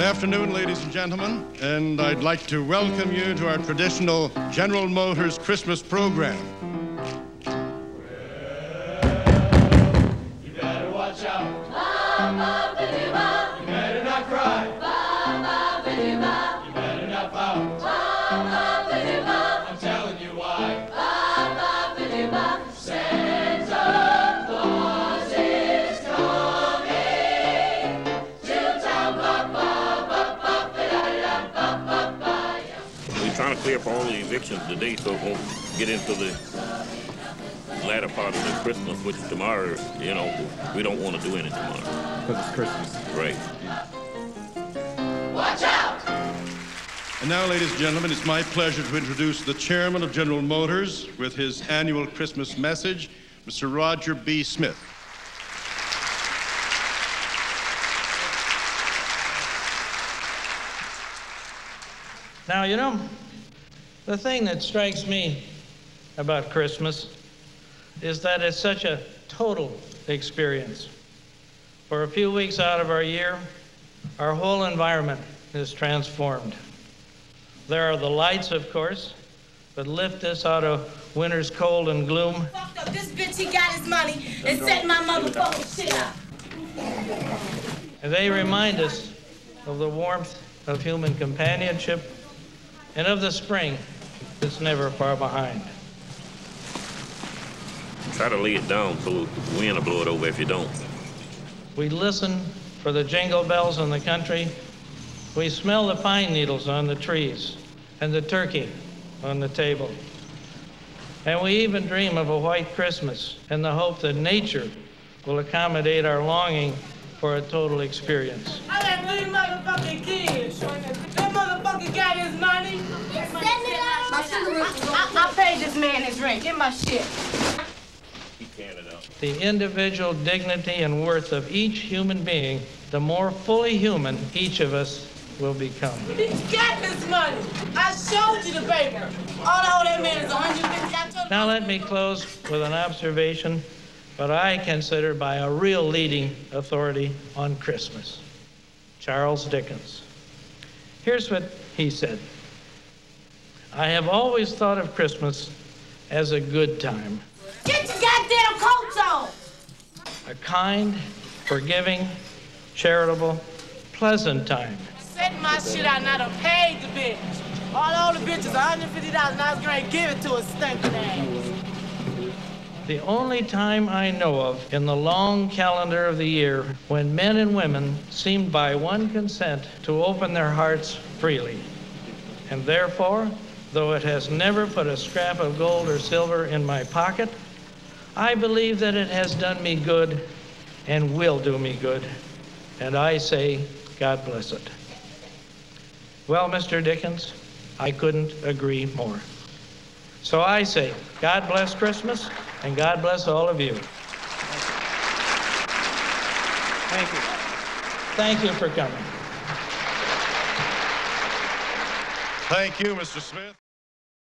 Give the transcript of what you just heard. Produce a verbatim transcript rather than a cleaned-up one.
afternoon, ladies and gentlemen, and I'd like to welcome you to our traditional General Motors Christmas program. Well, you better watch out. Ba-ba-ba-doo-ba. You better not cry. Ba-ba-ba-doo-ba. You better not pout. Ba-ba-ba-doo-ba. I'm telling you why. Ba-ba-ba-doo-ba. Santa Claus is coming to town. Ba-ba-ba-ba-ba-da-da-ba-ba-ba. We're trying to clear up all the evictions today so it won't get into the latter part of the Christmas, which tomorrow, you know, we don't want to do any tomorrow. Because it's Christmas. Right. Watch out! And now, ladies and gentlemen, it's my pleasure to introduce the chairman of General Motors with his annual Christmas message, Mister Roger B. Smith. Now, you know, the thing that strikes me about Christmas is that it's such a total experience. For a few weeks out of our year, our whole environment is transformed. There are the lights, of course, that lift us out of winter's cold and gloom. Fucked up. This bitch, he got his money and set my motherfucking shit up. And they remind us of the warmth of human companionship and of the spring that's never far behind. Try to lay it down so the wind will blow it over if you don't. We listen for the jingle bells in the country. We smell the pine needles on the trees and the turkey on the table. And we even dream of a white Christmas in the hope that nature will accommodate our longing for a total experience. I got three motherfucking kids. That motherfucker got his money. My shit. I, I, I paid this man his rent. Get my shit. The individual dignity and worth of each human being, the more fully human each of us will become. He got his money. I showed you the paper. All I owe that man is one hundred fifty dollars. Now let me close with an observation, but I consider by a real leading authority on Christmas, Charles Dickens. Here's what he said. I have always thought of Christmas as a good time. Get your goddamn coats on! A kind, forgiving, charitable, pleasant time. Set my shit out and I done paid the bitch. All the bitches, one hundred fifty dollars, and I was gonna give it to a stinking ass. The only time I know of in the long calendar of the year when men and women seemed by one consent to open their hearts freely. And therefore, though it has never put a scrap of gold or silver in my pocket, I believe that it has done me good and will do me good. And I say, God bless it. Well, Mister Dickens, I couldn't agree more. So I say, God bless Christmas, and God bless all of you. Thank you. Thank you for coming. Thank you, Mister Smith.